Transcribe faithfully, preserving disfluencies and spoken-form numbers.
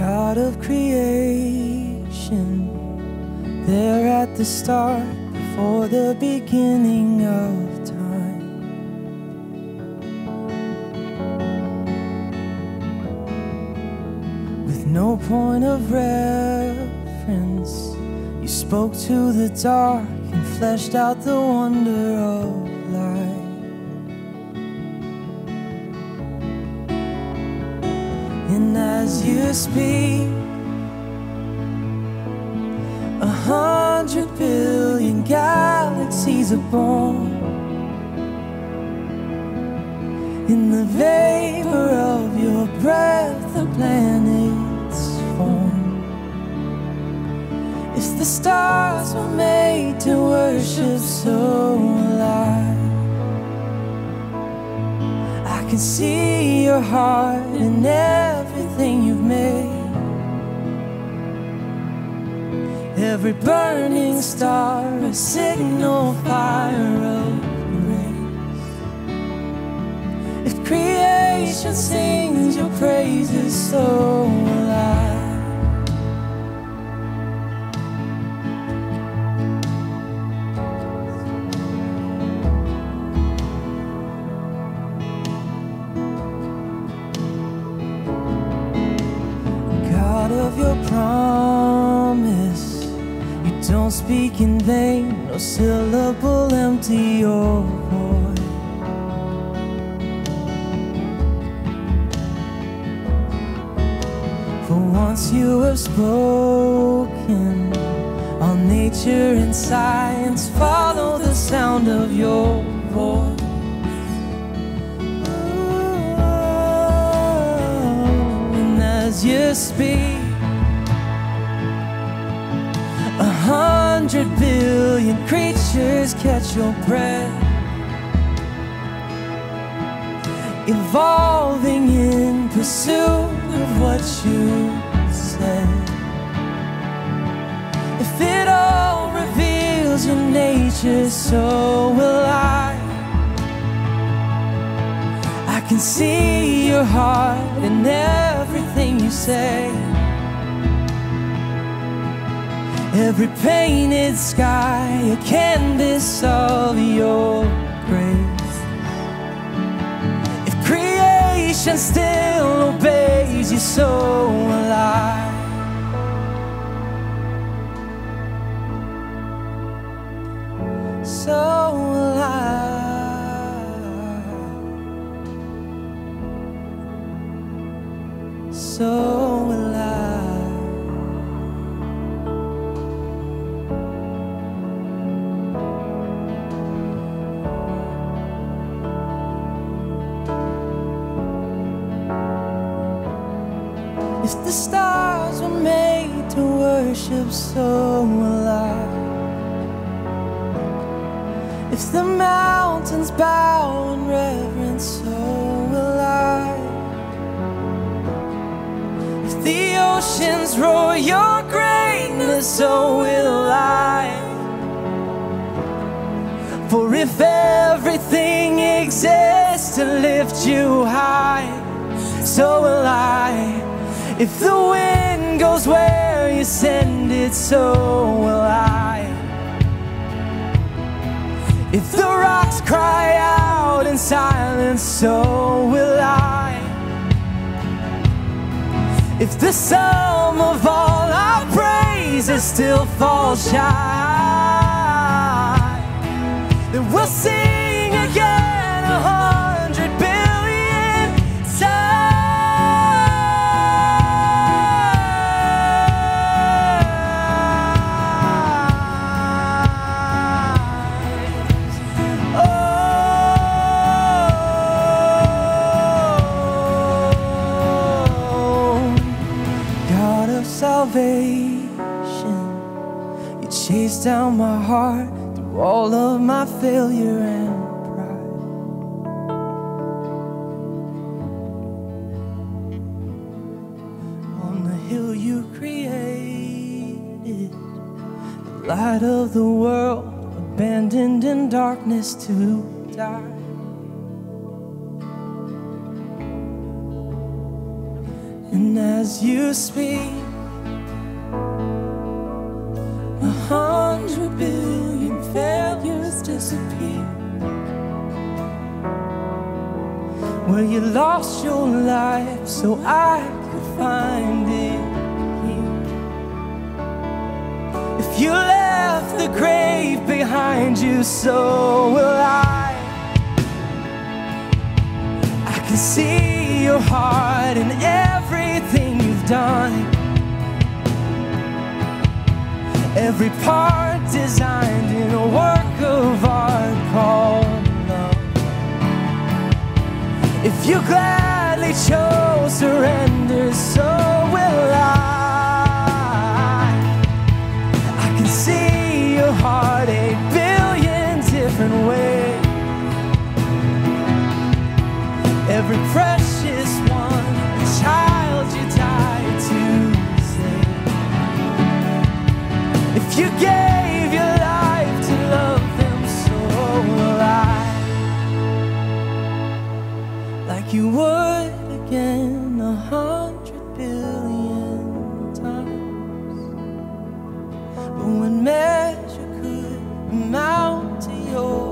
God of creation, there at the start, before the beginning of time. With no point of reference, you spoke to the dark and fleshed out the wonder of life. And as you speak, a hundred billion galaxies are born. In the vapor of your breath, the planets form. If the stars were made to worship, so will I. I can see your heart in everything you've made. Every burning star, a signal fire of grace. If creation sings your praises, so will I. God of your promise, you don't speak in vain, no syllable empty or void. For once you have spoken, all nature and science follow the sound of your voice. And as you speak, a hundred billion creatures catch your breath, evolving in pursuit of what you said. If it all reveals your nature, so will I. I can see your heart in everything you say. Every painted sky, a canvas of your grace. If creation still obeys you, so will I. So will I. So will I. If the stars were made to worship, so will I. If the mountains bow in reverence, so will I. If the oceans roar your greatness, so will I. For if everything exists to lift you high, so will I. If the wind goes where you send it, so will I. If the rocks cry out in silence, so will I. If the sum of all our praises still falls shy, then we'll sing again a hundred billion times. Salvation, you chased down my heart through all of my failure and pride. On the hill you created, the light of the world, abandoned in darkness to die. And as you speak, a hundred billion failures disappear. Where you lost your life so I could find it here. If you left the grave behind you, so will I. I can see your heart in everything you've done. Every part designed in a work of art called love. If you gladly chose surrender, so will I. I can see your heart a billion different ways. Every precious one, a child you died to save. If you gave your life to love them, so will I. Like you would again a hundred billion times. But when measure could amount to yours,